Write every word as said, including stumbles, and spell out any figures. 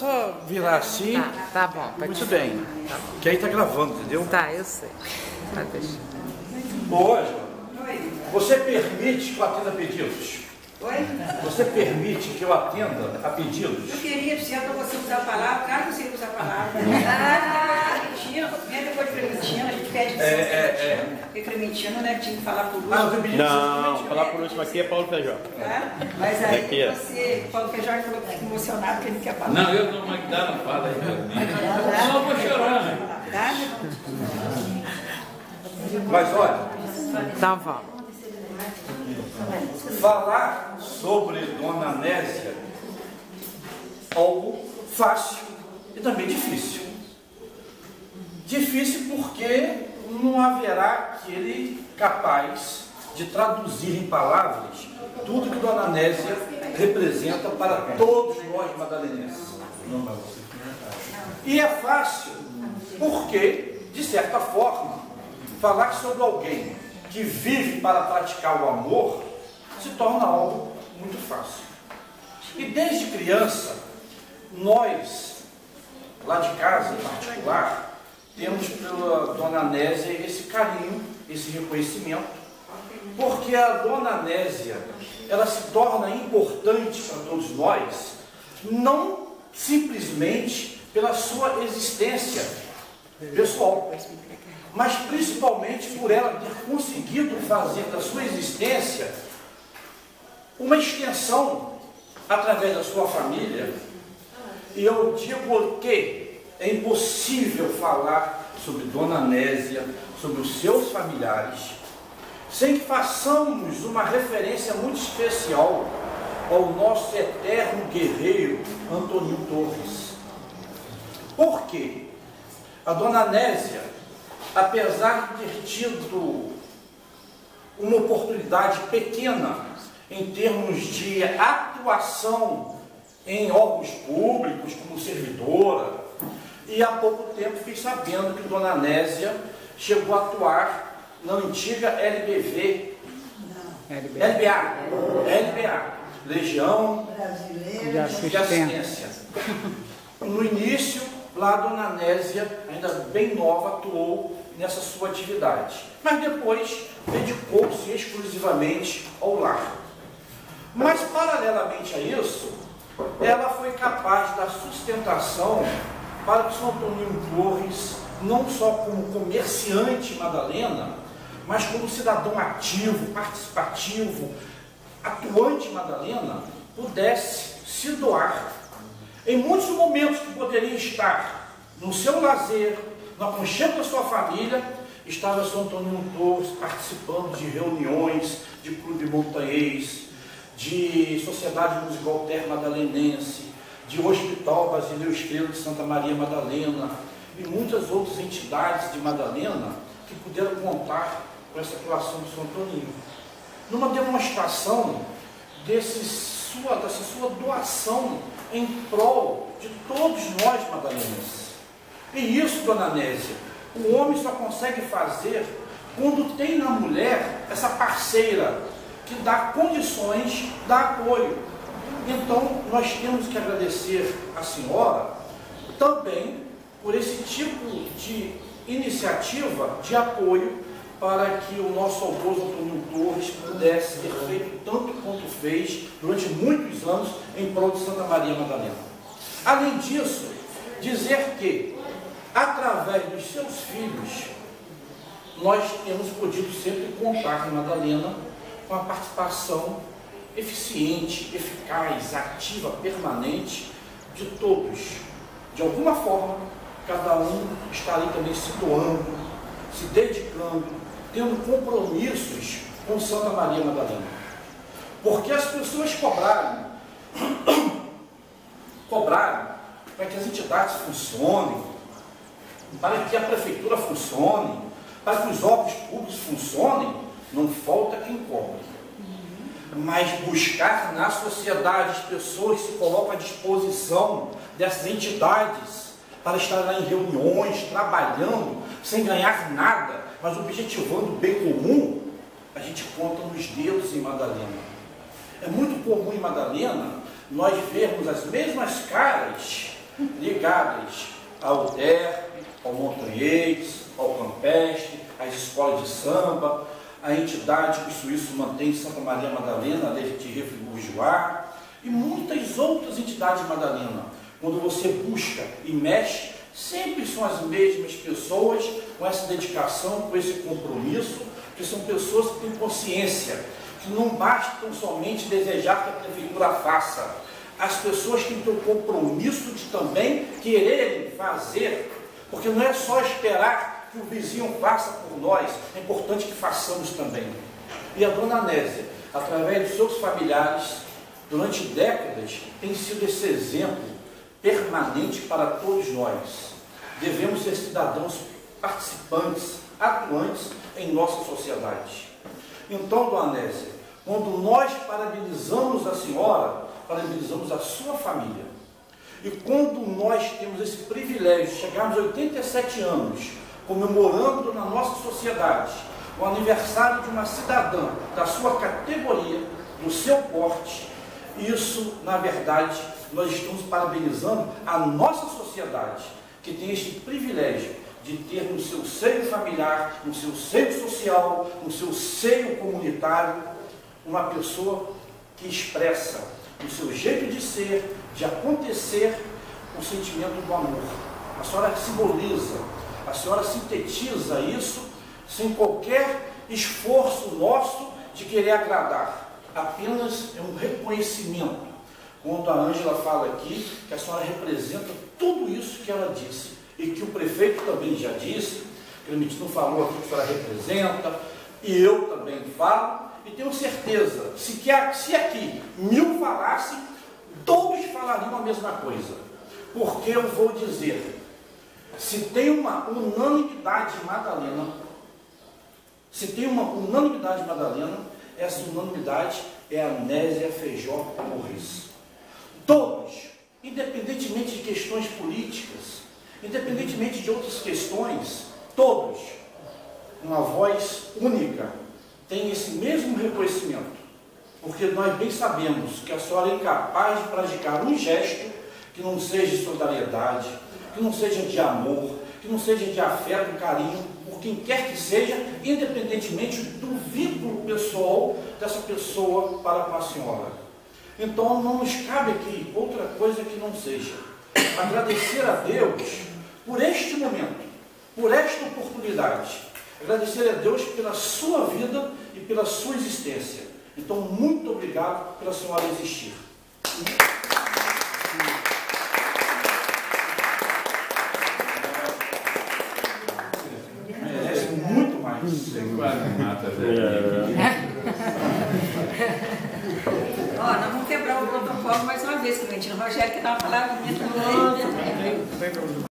só virar assim. Tá, tá bom. Pode Muito ser. bem. Tá bom. Que aí tá gravando, entendeu? Tá, eu sei. Tá, deixa. Hoje, você permite que eu atenda pedidos? Oi? Você permite que eu atenda a pedidos? Eu queria dizer para você usar a palavra, claro que você usar a palavra. Ah, Clementina, vem depois de Clementina, a gente pede É, é, é. porque Clementina, né, tinha que falar por último. Ah, eu pedi Não, falar por último aqui é Paulo Feijó. Tá? Mas aí Aqui é. você, Paulo Feijó, falou que fica emocionado porque ele não quer falar. Não, eu não, mas dá, não fala aí. Eu só vou chorando. Tá? Mas olha, Então vamos. falar sobre Dona Nésia é algo fácil e também difícil. Difícil porque não haverá aquele capaz de traduzir em palavras tudo que Dona Nésia representa para todos nós madalenenses. E é fácil porque, de certa forma, falar sobre alguém que vive para praticar o amor se torna algo muito fácil. E desde criança, nós, lá de casa em particular, temos pela Dona Nésia esse carinho, esse reconhecimento, porque a Dona Nésia, ela se torna importante para todos nós, não simplesmente pela sua existência pessoal, mas principalmente por ela ter conseguido fazer da sua existência uma extensão através da sua família. E eu digo que é impossível falar sobre Dona Nésia, sobre os seus familiares, sem que façamos uma referência muito especial ao nosso eterno guerreiro Antoninho Torres. Por quê? A Dona Nésia, apesar de ter tido uma oportunidade pequena em termos de atuação em órgãos públicos, como servidora, e há pouco tempo fiquei sabendo que Dona Nésia chegou a atuar na antiga L B V, L B A, L B A, Legião Brasileira de Assistência. No início, lá a Dona Nésia, ainda bem nova, atuou nessa sua atividade, mas depois dedicou-se exclusivamente ao lar. Mas, paralelamente a isso, ela foi capaz de dar sustentação para que o São Antoninho Torres, não só como comerciante Madalena, mas como cidadão ativo, participativo, atuante Madalena, pudesse se doar. Em muitos momentos que poderia estar no seu lazer, no aconchego da sua família, estava São Antoninho Torres participando de reuniões de clube montanhês, de Sociedade Musical Terra Madalenense, de Hospital Basileu Estrela de Santa Maria Madalena e muitas outras entidades de Madalena que puderam contar com essa atuação de São Antoninho. Numa demonstração desse sua, dessa sua doação em prol de todos nós madalenenses. E isso, Dona Nésia, o homem só consegue fazer quando tem na mulher essa parceira que dá condições, dá apoio. Então, nós temos que agradecer a senhora também por esse tipo de iniciativa de apoio para que o nosso saudoso Antoninho Torres pudesse ter feito tanto quanto fez durante muitos anos em prol de Santa Maria Madalena. Além disso, dizer que, através dos seus filhos, nós temos podido sempre contar em Madalena com a participação eficiente, eficaz, ativa, permanente de todos. De alguma forma, cada um está ali também se doando, se dedicando, tendo compromissos com Santa Maria Madalena. Porque as pessoas cobraram, cobraram para que as entidades funcionem, para que a prefeitura funcione, para que os órgãos públicos funcionem, não falta quem cobre. Mas buscar na sociedade as pessoas que se colocam à disposição dessas entidades para estar lá em reuniões, trabalhando, sem ganhar nada, mas objetivando o bem comum, a gente conta nos dedos em Madalena. É muito comum em Madalena nós vermos as mesmas caras ligadas ao D E R P, ao Montanhês, ao Campestre, às escolas de samba, a entidade que o Suíço mantém em Santa Maria Madalena, a Lertier Fribourgeois, e muitas outras entidades de Madalena. Quando você busca e mexe, sempre são as mesmas pessoas com essa dedicação, com esse compromisso, que são pessoas que têm consciência, que não basta somente desejar que a prefeitura faça. As pessoas têm que ter o compromisso de também quererem fazer, porque não é só esperar que o vizinho faça por nós, é importante que façamos também. E a dona Anésia, através dos seus familiares, durante décadas, tem sido esse exemplo permanente para todos nós. Devemos ser cidadãos participantes, atuantes em nossa sociedade. Então, dona Anésia, quando nós parabenizamos a senhora, parabenizamos a sua família. E quando nós temos esse privilégio de chegarmos a oitenta e sete anos, comemorando na nossa sociedade o aniversário de uma cidadã da sua categoria, do seu porte, isso, na verdade, nós estamos parabenizando a nossa sociedade, que tem este privilégio de ter no seu seio familiar, no seu seio social, no seu seio comunitário, uma pessoa que expressa no seu jeito de ser, de acontecer, o sentimento do amor. A senhora simboliza, a senhora sintetiza isso sem qualquer esforço nosso de querer agradar. Apenas é um reconhecimento. Quando a Ângela fala aqui que a senhora representa tudo isso que ela disse, e que o prefeito também já disse, Clementino falou aqui que a senhora representa, e eu também falo, e tenho certeza, se, que, se aqui mil falassem, todos falariam a mesma coisa. Porque eu vou dizer, se tem uma unanimidade em Madalena, se tem uma unanimidade em Madalena, essa unanimidade é a Anésia Feijó Morris. Todos, independentemente de questões políticas, independentemente de outras questões, todos, uma voz única, têm esse mesmo reconhecimento. Porque nós bem sabemos que a senhora é incapaz de praticar um gesto que não seja de solidariedade, que não seja de amor, que não seja de afeto, carinho, por quem quer que seja, independentemente do vínculo pessoal dessa pessoa para com a senhora. Então não nos cabe aqui outra coisa que não seja agradecer a Deus por este momento, por esta oportunidade. Agradecer a Deus pela sua vida e pela sua existência. Então, muito obrigado pela senhora existir. Merece muito mais. Você quase mata a Ó, nós vamos quebrar o protocolo mais uma vez, Clementino. O Rogério que dá uma palavra minha também.